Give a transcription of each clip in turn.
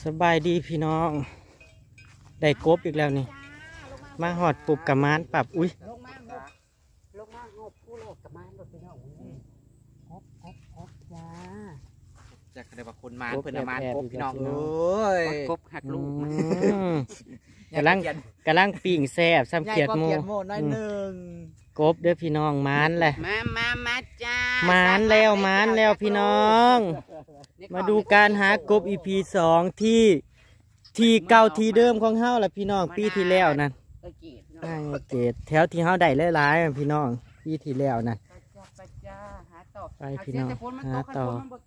สบายดีพี่น้องได้กบอีกแล้วนี่มาหอดปุบกับมานปรับอุ้ยลงมาหอบผู้โลกกับมาหลดไปเนาะกบจ้าจะกระเดาคนมาเพื่อนมากบพี่น้องเอ้ยกบหักลูกกำลังปิ่งแซ่บซ้ำเกียดโมน้อยหนึ่งกบเด้อพี่น้องมานเลยมาจ้ามานแล้วพี่น้องมาดูการหากบ EP 2ที่เก่าที่เดิมของเฮาแหละพี่น้องปีที่แล้วนั่นเกตแถวที่เฮาได้หลายๆพี่น้องปีที่แล้วนั่นไปพี่น้องหาต่อ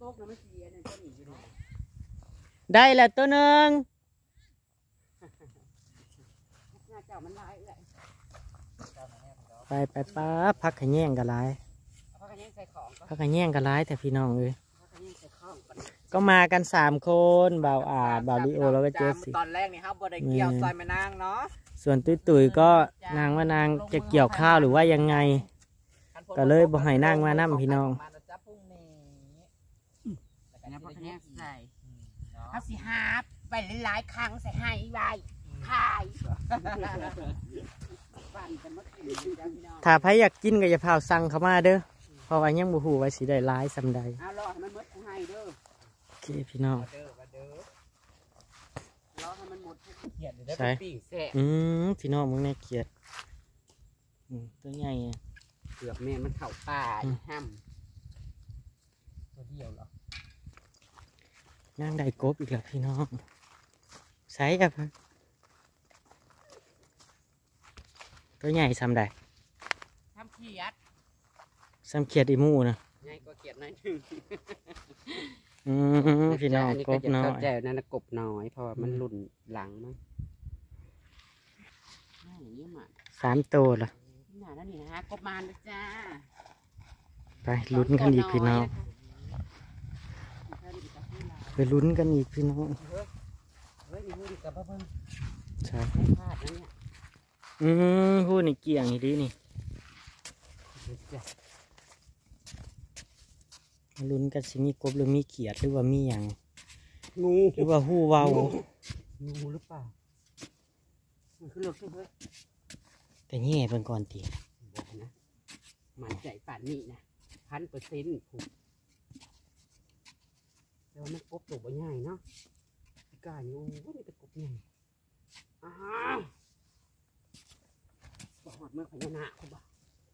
ได้แล้วตัวหนึ่งไปป้าพักขะแยงกันหลายพักขะแยงกันหลายแต่พี่น้องเลยก็มากัน3 คนบ่าวอาดบ่าวลิโอแล้วก็เจสซี่ตอนแรกนี่ครับบ่ได้เกี่ยวซอยแม่นางเนาะส่วนตุ้ยก็นางว่านางจะเกี่ยวข้าวหรือว่ายังไงก็เลยบ่ให้นางมานั่พี่น้องเขาสิหาไปหลายๆครั้งใส่ให้ไว้ขายถ้าใครอยากกินก็อย่าพาสั่งเข้ามาเด้อเพราะว่ายังบ่ฮู้ว่าสิได้หลายซำใดโอเคพี่น้องใช่พี่น้องมึงเนี่ยเกียดตัวใหญ่เกือบแม่มันเข่าป่าห้ำตัวเดียวเหรอนั่งได้กบอีกแล้วพี่น้องใช่ครับตัวใหญ่ซ้ำใดซ้ำเขียดอีมูนะใหญ่กว่าเขียดน้อยหนึ่งพี่น้องกบน้อยแต่นั่นกบน้อยเพราะมันหลุ่นหลังมั้ง 3 ตัวละนั่นนี่นะกบมานจ้าไปลุ้นกันอีกพี่น้องไปลุ้นกันอีกพี่น้องใช่พูดในเกี่ยงอีกทีนี่ลุ้นกันสิมีกบหรือมีเขียดหรือว่ามีอย่างงูหรือว่าหู้เว้างูหรือเปล่ามันคือเลือกที่เฮ้ยแต่แง่เป็นก่อนตีนะมันใจป่านนี้นะ1,000%ผูกแต่ว่ามันกบตัวใหญ่เนาะพี่กาอยู่นี่เป็นกบใหญ่บอกหอดเมื่อพญานาคเขาบอก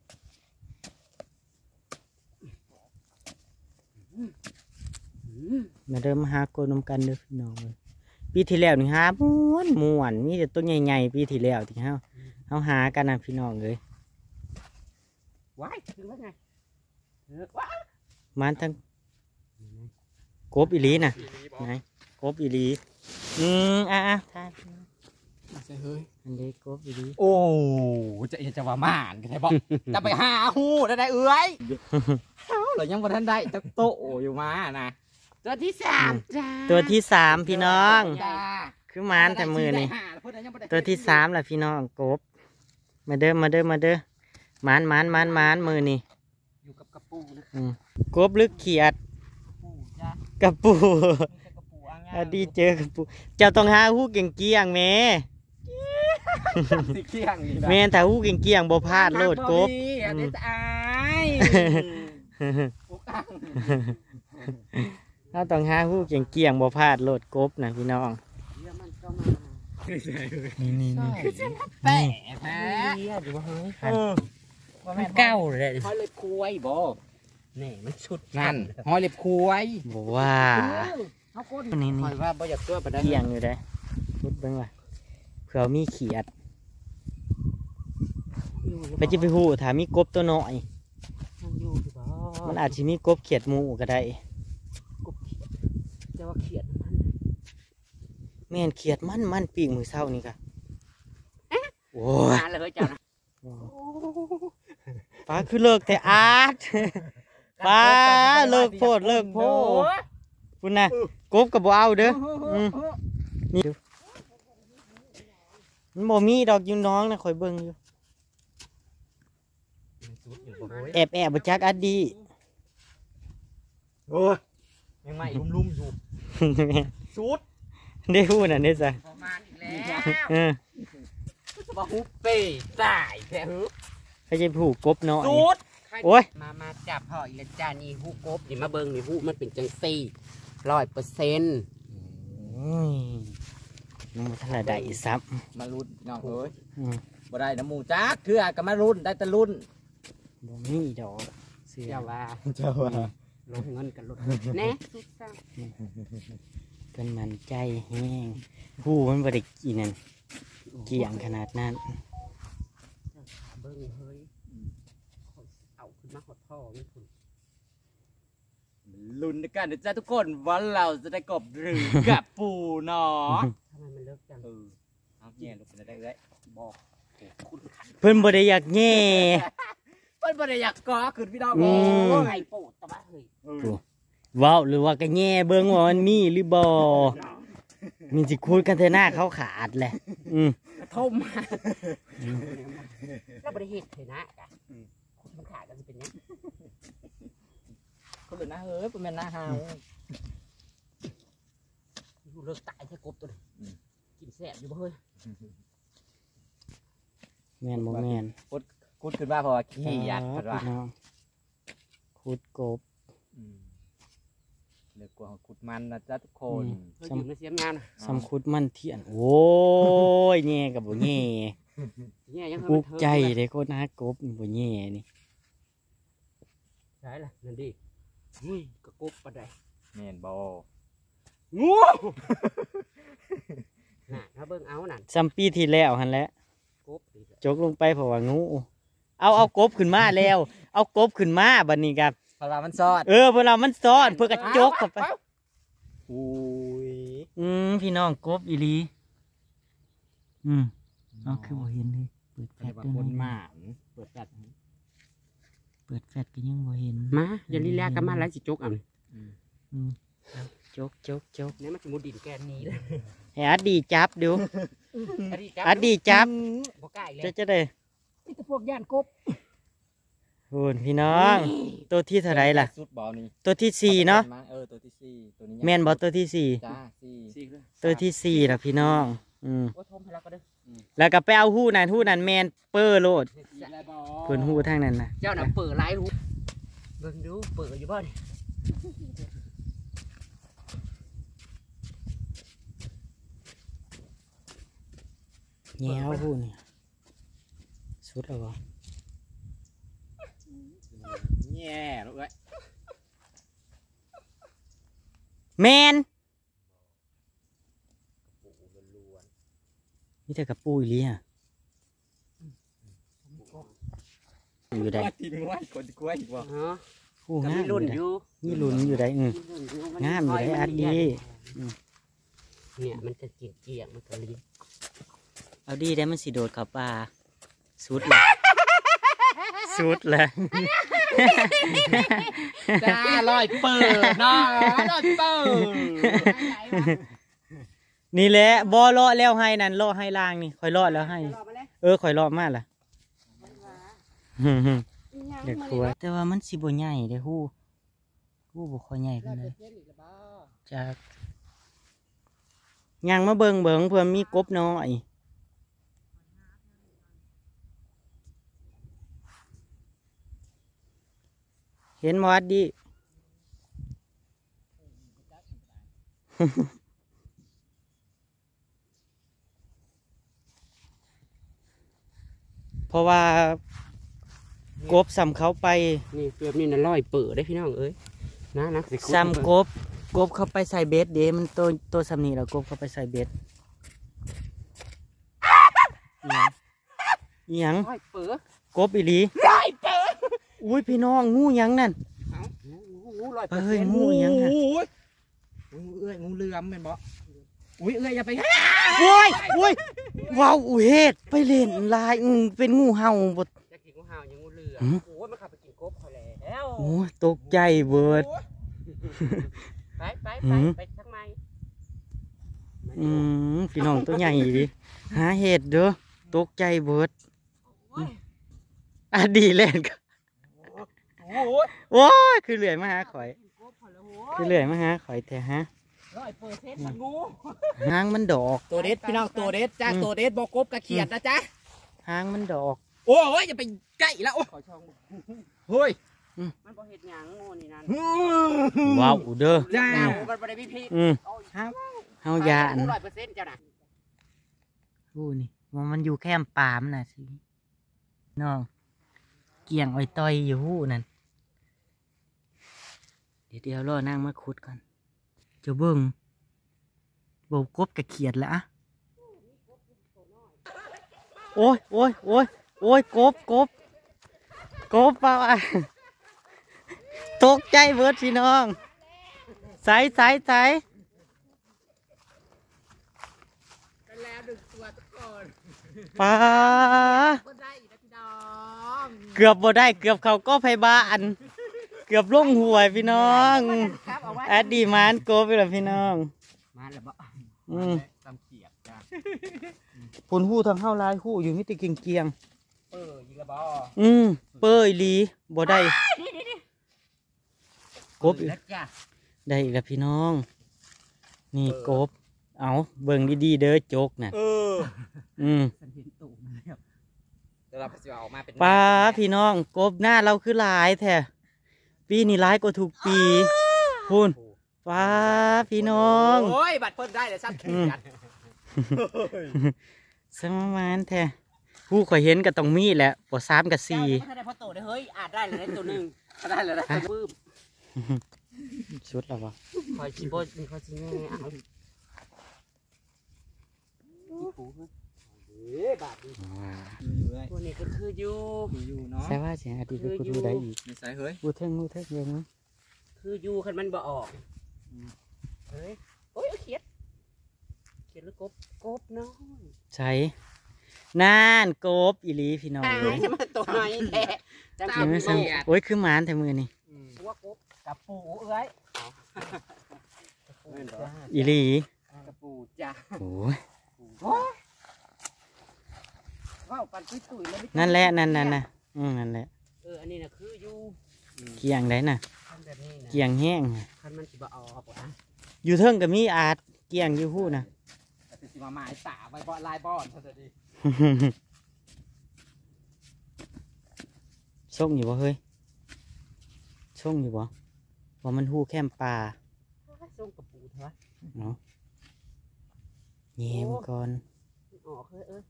มาเริ่มหาโกนมกันเด้อพี่น้องเลยปีที่แล้วนี่หาม่วนมีแต่ต้นใหญ่ๆปีที่แล้วที่เขาหากันนะพี่น้องเลยว้ายคือว่าไงมันทั้งกบอีลีนะไงกบอีลีท่านใช่เฮ้ยอันนี้กบอีลีโอ้จะว่าม่านกันใช่ปะจะไปหาหูได้เอ้ยเรายังบ่ทันได้ตะโตอยู่มานะตัวที่3จ้าตัวที่3พี่น้องคือมานแต่มือนี่ตัวที่3แหละพี่น้องกบมาเด้อมานมือนี่อยู่กับกระปูนะกบลึกเขียดกระปูดีเจอกระปูเจ้าต้องหาหู้เก่งเกี้ยงแม่แม่ถ้าหู้เก่งเกี้ยงบ่พลาดโลดกบถ้าต้องหาหู้เก่งเกี้ยงบ่พลาดโลดกบนะพี่น้องนี่แปะแพ้มันเก้าเลยห้อยเล็บคุยบ่นี่มันชุดนั่นห้อยเล็บคุยบอกว่านี่ห้อยว่าบ่อยากตัวไปได้เกี้ยงอยู่ได้พุดเบิ่งว่าเผื่อมีเขียดไปจะไปหูถามมีกบตัวน้อยมันอาจจะมีกบเขียดหมูก็ได้แต่ว่าเขียดแม่นเขียดมันปีกมือเศร้านี่ค่ะโอ้ยเลยจ้าป้าคือเลิกแต่อาร์ตป้าเลิกโพดคุณน่ะกบกับเอาเด้อนี่มันบ่มีดอกยูน้องนะคอยเบิ่งอยู่แอบบ่จักอัดดีโอ้ยยังไม่ลุ่มอยู่สุดได้พูดน่ะได้ซะประมาณอีกแล้วเออว่าฮุบเป้ตายแท้ฮึเขาจะผูกกบน้อยสุดโอ้ยมาจับพ่ออีละจ้านี่ฮู้กบนี่มาเบิ่งนี่ฮู้มันเป็นจังซี่100% น้องท่านละได้ซับมารุ่นน้องเอ้ยอืมบ่ได้น้ำหมูจักเถื่อก็มารุ่นได้แต่รุ่นบ่มีดอกเสื้อเจ้าว่าเจ้าว่าลงเงินกันลดแน่สุดซ่าเป็นมันใจแห้งผู้มันบ่ได้กินนั่นเกี่ยงขนาดนั้นเบิ่งเฮ้ยเอาขึ้นมาหดพ่อไม่คุณรุ่นด้วยกันนะจ๊ะทุกคนว่าเราจะได้กบหรือกับปูเนาะทำไมมันเลิกจังเอาแย่ลูกเป็นได้เลยบอกคุณขันเพิ่นบ่ได้อยากแย่เพิ่นบ่ได้อยากก่อขึ้นพี่น้องอืมไก่โปดตะบ้าเฮ้ยเว้าหรือว่าก็แย่เบิ่งว่ามันมีหรือบ่มันสิคูดกันเทหน้าเขาขาดแหละกระทมมาแล้วบริเหตุเลยนะกะคุณมันขาดกันจะเป็นยังคนอื่นนะเฮ้ยเป็นแม่นาฮาวอยู่เลิกตายแค่กบตัวนี้กินแซ่บอยู่บ่เฮ้ยแม่นบ่แม่นกุดขึ้นมาเพราะว่าขี้ยัดคเพิ่นว่าพี่น้องคูดกบเลือกกว่ากุดมันนะจ๊ะทุกคนเฮ้ยอยู่ในเสียมงานสำคุดมันเทียนโอ้ยแย่กับบ่แย่เนี่ยยังปลุกใจเด้คนหากบนี่บ่แย่นี่ใช่ล่ะนั่นดิกระกบปะไดแม่นบ่งูน่ะถ้าเบิ่งเอานั่นซ้ำปีที่แล้วหั่นแหละกบดีจกลงไปเพราะว่างูเอากบขึ้นมาแล้ว เอากบขึ้นมาบัดนี้ครับเพราะว่ามันซอดเวลามันซ้อนเพื่อกระจกเข้าไปอุ้ยพี่น้องกบอีหลีเอาคือบ่เห็นเลยเปิดแฟเรีลยกชว่าด้วยคนหนะมานเปิดจัดเปิดแฟลชก็ยังบ่เห็นมาอย่าลีลากันมาแล้วสิจกเอาจกเนี่ยมันจะมุดดินแกนนี้เลยให้อัดดีจับดูอัอัดดีจับบ่กล้าอีกเลยจะได้นี่แต่พวกย่านกบโอ้ยพี่น้อง ตัวที่เท่าไรล่ะสุดบ่อนี่ตัวที่สี่เนาะตัวที่สี่ตัวนี้แม่นบอตัวที่สี่จ้าสี่สิเลยตัวที่สี่ล่ะพี่น้องโอ้ทมให้เราก็เด้อแล้วก็ไปเอาหู้นั่นแมนเปอร์โลดสี่แล้วบ่เพิ่นหู้ทางนั้นนะเจ้าน่ะเปิดไลฟ์รู้เบิ่งดูเปิดอยู่บ่นี่แง่เอาหู้นี่สุดแล้วบ่แย่ลูกเอ้ยแมนนี่แต่กับปูอีหลีอ่ะอยู่ใดทีมว่าคนกล้วยอีกบ่อ๋อผู้ก็งามีมอรุ่ยู่นใดอยู่นี่ลุ้นอยู่ใดงามอยู่ใดอัดดีเนี่ยมันจะเกี่ยงมันก็ลิ้นเอาดีได้มันสิโดดเข้าป่าสุดเลยสุดเลยจ้าลอยเปิดเนาะลอยเปิดนี่แหละบ่เลาะแล้วให้นั่นเลาะให้ล่างนี่ค่อยเลาะแล้วให้รอมาเลยค่อยเลาะมาล่ะเด็กครัวแต่ว่ามันสิบ่ใหญ่เด้ฮู้บ่ค่อยใหญ่ปานใดจากย่างมาเบิ่งเพื่อมีกบน้อยเห็นบ่อัดดิ เพราะว่ากบซ้ำเขาไปนี่เกือบนี่น่ะร้อยเปิดได้พี่น้องเอ้ยนะสิซ้ำกบเข้าไปใส่เบ็ดเด้มันตัวซ้ำนี่แล้วกบเข้าไปใส่เบ็ดอีหยังร้อยเปิดกบอีหลีร้อยเปิดอุ้ยพี่น้องงูหยังนั่นงูร้อยเฮ้ยงูหยังน่ะโอ้ยเอ้ยงูเหลือมเป็นบ่อุ้ยเอ้ยอย่าไปโอ้ยว้าวอุ้ยเฮ็ดไปเล่นลายเป็นงูเห่าบดจะกินงูเห่ายังงูเหลือหืมโอ้ยมันขับไปกินกบเขาแล้วโอ้ยตกใจเบิดไปทักไม้พี่น้องตัวใหญ่ดิหาเห็ดเด้อตกใจเบิดดีเล่นกันโอ้ยโอ้ยคือเหลื่อยมาหาข่อยคือเหลื่อยมาหาข่อยแต่ฮะ 100%งูหางมันดอกตัวเด็ดพี่น้องตัวเด็ดจ้าตัวเด็ดบอกกบกระเขียดนะจ๊ะหางมันดอกโอ้ยอย่าไปใกล้แล้วโอ้เฮ้ยมันบ่เฮ็ดหยังงูนี่นั่นว้าวเด้อจ้ามันบ่ได้มีพิษเฮายาน 100%เจ้าน่ะอู้นี่ว่ามันอยู่แคมป์ป่ามันน่ะสิน้องเกี่ยงอ้อยต้อยอยู่หู้นั่นเดี๋ยวรอนั่งมาขุดก่อนจะเบิ่งบ่กบกระเขียดแล้วอะโอ้ยโอ้ยโอ้ยโอ้ยกบเปล่าอ่ะตกใจเบิดพี่น้องใส่ปลาเกือบบ่ได้เกือบเขาก็ไผบ้านเกือบล่งหวยพี่น้องแอดดีมานโกไปแล้วพี่น้องมาแล้วบ่ตำเขียดจ้าปุ่นหู้ทางเข้าลายหู้อยู่มิติเกียงยิงระบอเป้ยลีบ่ได้กบอีกแล้วจ้ะได้อีกแล้วพี่น้อง นี่กบเอาเบิ่งดีๆเด้อโจกน่ะฉันเห็นตูดมันแล้วเดี๋ยวเราจะออกมาเป็นปลาพี่น้องกบหน้าเราคือหลายแท้ปีนี้หลายกว่าทุกปีพูนปลาพี่น้องโอ้ยบัตรเพิ่นได้เลยซ้ำเขียดสมานแท้ผู้ข่อยเห็นก็ต้องมีแหละปสามกับสี่ถ้าได้พอโตได้เฮ้ยอาจได้เลยได้ตัวหนึงถ้าได้เลยได้ตัวบื้มชุดแล้ววะคอยชิโบมีคอยชิแม่เอาบาทนี้ตัวนี้ก็คืออยู่อยู่เนาะใช่ว่าเสียงอาทิตย์กูดูได้อีกไม่ใช่เฮ้ยกูเท่งยังมั้งคืออยู่คันมันบ่ออกเฮ้ยโอ้ยเขียดหรือกบน้อยใช่น่านกบอีหลีพี่น้องตายเลยจะมาตัวน้อยแท้จังยังไม่สั่งโอ้ยคือหมานแต่มือนี่ตัวกบกับปูเอ้ยอีหลีกับปูจ้าโอ้ยว้าวปันตุ้ยเลยนั่นแหละนั่นน่ะนั่นแหละอันนี้น่ะคืออยู่เกียงได้น่ะคันแบบนี้นะเกียงแห้งคันมันสิบ่ออกอ่ะอยู่เทิงก็มีอาดเกียงอยู่หู้น่ะแต่สิมาหมายตาไว้บ่ลายบอนเท่านั้นดีส่งอยู่บ่เฮ้ยส่งอยู่บ่ว่ามันหู้แคมปลาส่งกับปูเถอะเนาะเยี่ยมก่อนออกเอ้ย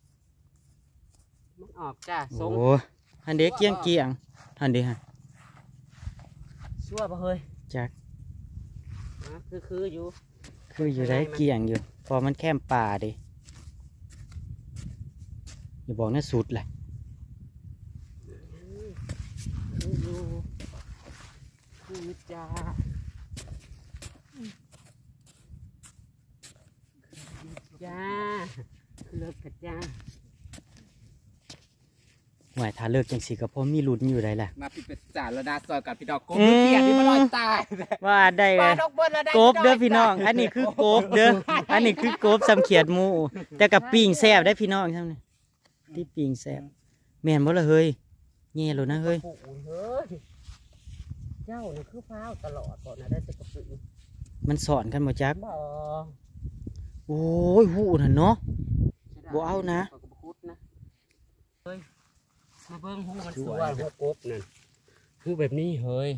มันออกจ้าส่งโอ้ฮันเด็กเกียงฮันเด็กฮะชั่วป่ะเฮ้ยจักคืออยู่คืออยู่ได้เกียงอยู่พอมันแคมป่าดิอย่าบอกนะสุดแหละคืออยู่คือจ้าจ้าเลิกกันจ้าหวายถ้าเลิกจังสิก็พอมีลุ้นอยู่ได้แหละมาปิดเป็นจ่าระดาซอยกับพี่ดอกกบเขียดที่มันลอยตายว่าได้เลยกบเด้อพี่น้อง อันนี้คือกบเด้ออันนี้คือกบสำเขียดหมูแต่กับปิ่งแซ่บได้พี่น้องใช่ไหมที่ปิ่งแซ่บแม่นบ่ละเฮ้ยแง่เลยนะเฮ้ยปูเฮ้ยเจ้าเนี่ยคือฟ้าวตลอดก่อนนะได้แต่กระปุกมันสอนกันมาจักบ่โอ้ยหูน่ะเนาะ บ่เอานะเฮ้ยมาเบิ้งหูมันสวยหูกบนั่นหูแบบนี้เฮ้ย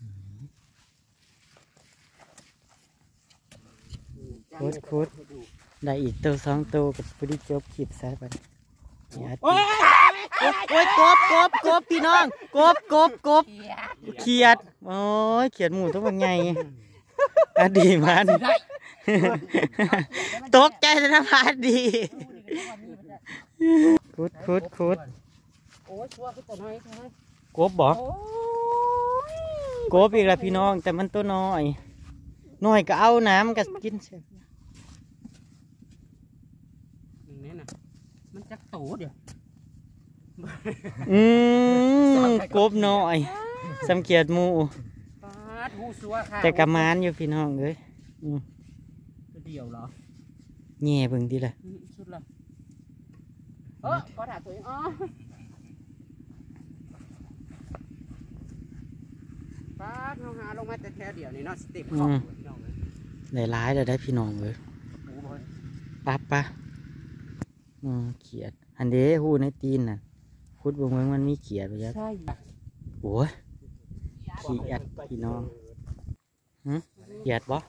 คุดได้อีกตัวสองตัวกับพอดีจบคลิปซะไปโอ้ยกบพี่น้องกบเขียดโอ้ยเขียดหมูตัวมันไงอดีมันตกใจนะพาดีคุดโอ้ยชัวร์คือตัวน้อยใช่ไหมกบบอกกบอีกแล้วพี่น้องแต่มันตัวน้อยก็เอาน้ำก็กินเสร็จนี่น่ะมันจักโตเดี๋ยวกบน้อยสำเกียดหมูปาดหูชัวร์ค่ะแต่กระมานอยู่พี่น้องเลยตัวเดียวเหรอแง่เบิ่งดีเลยสุดละก็ด่าตัวเองปาดเขาหาลงมาแต่แค่เดียวนี่เนาะสเต็ปของได้ร้ายเลยได้พี่น้องเลยปั๊บปะเขียดอันเด้หูในตีนน่ะคุดบงเมืองมันมีเขียดไปยักโอ้ยเขียดพี่น้องเขียดบ่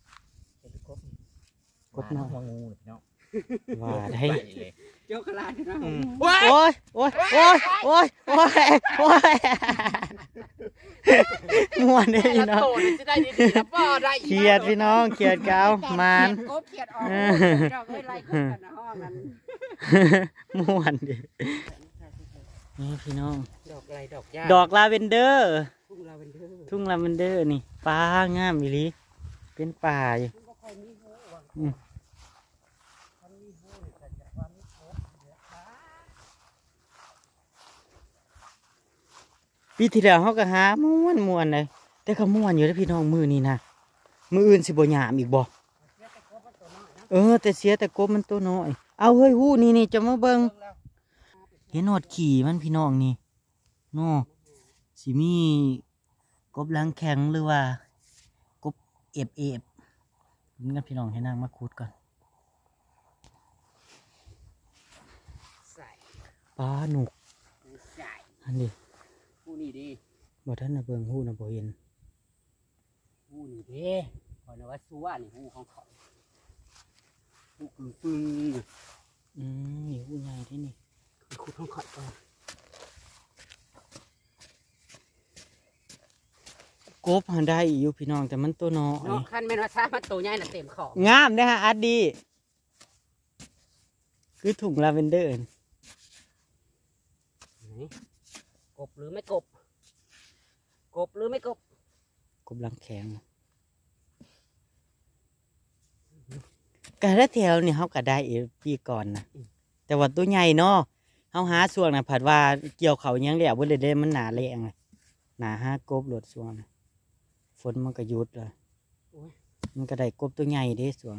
กบน้องว่าได้เจ้าขลาดนะโอ้ยโอ้ยโอ้ยโอ้ยโอ้ยโอ้ยม่วนเลยพี่น้องเขียดพี่น้องเขียดเกามานม่วนดินี่พี่น้องดอกลาเวนเดอร์ทุ่งลาเวนเดอร์นี่ป่างามอีหลีเป็นป่าอยู่ปีที่แล้วเขาก็หาม้วนเลยแต่ก็ม้วนอยู่แล้วพี่น้องมือนี่นะมืออื่นสิบ่หยามอีกบ่แต่เสียแต่กบมันตัวน้อยเอาเฮ้ยหู้นี่จะมาเบิ่งเห็นหนวดขี่มันพี่น้องนี่เนาะสิมีกบล้างแข็งหรือว่ากบเอฟนี่กันพี่น้องให้นางมาขุดก่อนปลาหนุกอันนี้หูนี่ดิบ่ท่านนะเบิ่งหูนะบ่เห็นหูนี่ดิขอนะว่าซัวนี่หูของเขาหูปึ้งนี่หูใหญ่ที่นี่ขุดของเขากบหันได้อยู่พี่น้องแต่มันตัวน้อยขั้นแม่นว่าซามันตัวใหญ่น่ะเต็มของงามนะฮะอัดดีคือถุงลาเวนเดอร์กบหรือไม่กบหรือไม่กบกบลังแข็งกระแถวนี่เขาก็ได้ปีก่อนนะแต่ว่าตัวใหญ่เนาะเขาหาส่วงนะผัดว่าเกี่ยวเขายังเหลี่ยบเลยได้มันหนาแรงเลยหนาห้ากบหลดส่วงฝนมันก็ยุดเลยมันก็ได้กบตัวใหญ่เด้ส่วง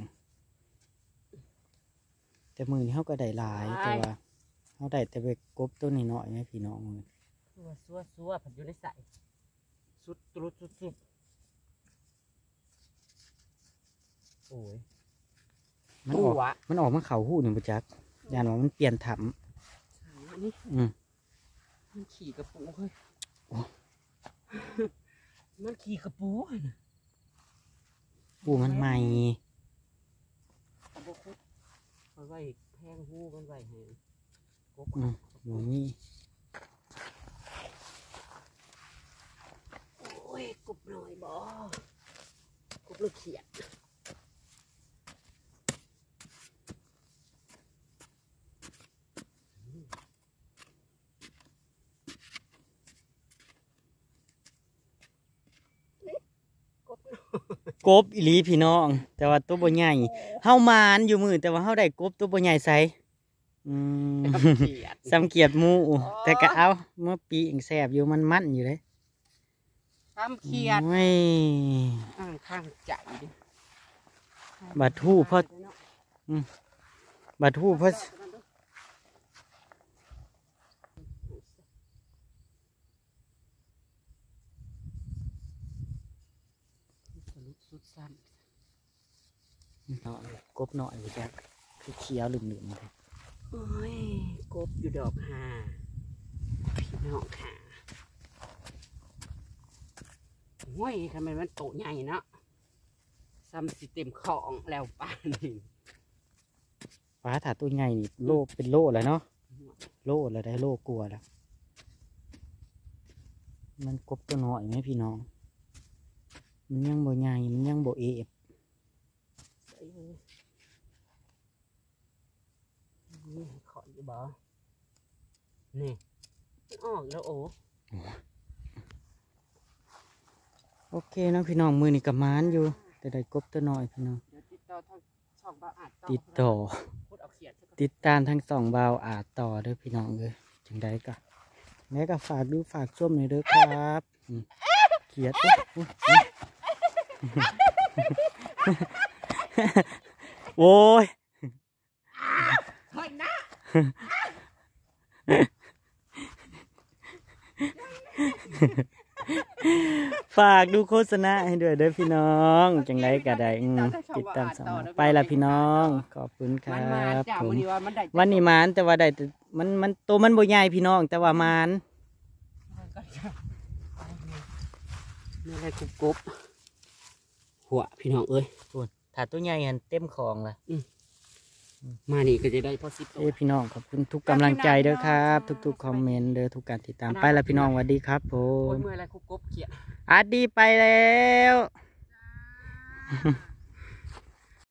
แต่มือนี่เขาก็ได้หลายแต่ว่าเขาได้แต่ไปกบตัวนี้หน่อยนะพี่น้องซัวผัดอยู่ในใส่สุดโอ้ยมันออกมาเข่าหูหนึ่งประจักษ์ยานว่ามันเปลี่ยนถังมันขี่กระปูเฮ้ยมันขี่กระปูปูมันใหม่มันไว้แพงหูมันไว้ให้กบหัวนี่โอ้ยกบหน่อยบ่กบลูกเขียดกบอีหลีพี่น้องแต่ว่าตัวบ่ใหญ่เฮามานอยู่มือแต่ว่าเฮาได้กบตัวบ่ใหญ่ใส่สำเกียดมูแต่ก็เอาเมื่อปีอีกแสบอยู่มันอยู่เลยทำเขียดไม่ข้างใจบาดทู่พอกบหน่อยจะคือเขียวหลืมๆเลยโอ้ยกบอยู่ดอกหาพี่น้องค่ะโอ้ยทำไมมันโตใหญ่เนาะซ้ำสิเต็มของแล้วป้านี่ป้าถาตัวใหญ่นี่โลเป็นโลแล้วเนาะโลแล้วได้โลกลัวแล้วมันกบตัวน้อยไหมพี่น้องมันยังบ่ใหญ่มันยังบ่เอฟนี่ขออยู่บ่นี่ออกแล้วโอเคนะพี่น้องมือนี่กับม้านอยู่แต่ได้กบตัวน้อยพี่น้องติดตามทั้งสองเบาอาจต่อเด้อพี่น้องเลยจังได้ก็แม่ก็ฝากดูฝากส้มหน่อยเด้อครับเขียดโอ้ยเฮ้ยนะฝากดูโฆษณาให้ด้วยเด้อพี่น้องจังไดก็ได้ติดตามสมัครไปละพี่น้องขอบคุณคมัรันมาบจ้าผมวันนี้ว่ามันได้วันนี้หมานแต่ว่าได้แต่มันตัวมันบ่ใหญ่พี่น้องแต่ว่าหมานนี่อะไรกบหัวพี่น้องเอ้ยถ้าตัวใหญ่หันเต็มของล่ะมานี่ก็จะได้พอสิบตัวพี่น้องขอบคุณทุกกำลังใจเด้อครับ ทุกๆคอมเมนต์เด้อทุกการติดตามไปละพี่น้องสวัสดีครับผโอ้มยเมื่อไรกบเขียดอาร์ดีไปแล้ว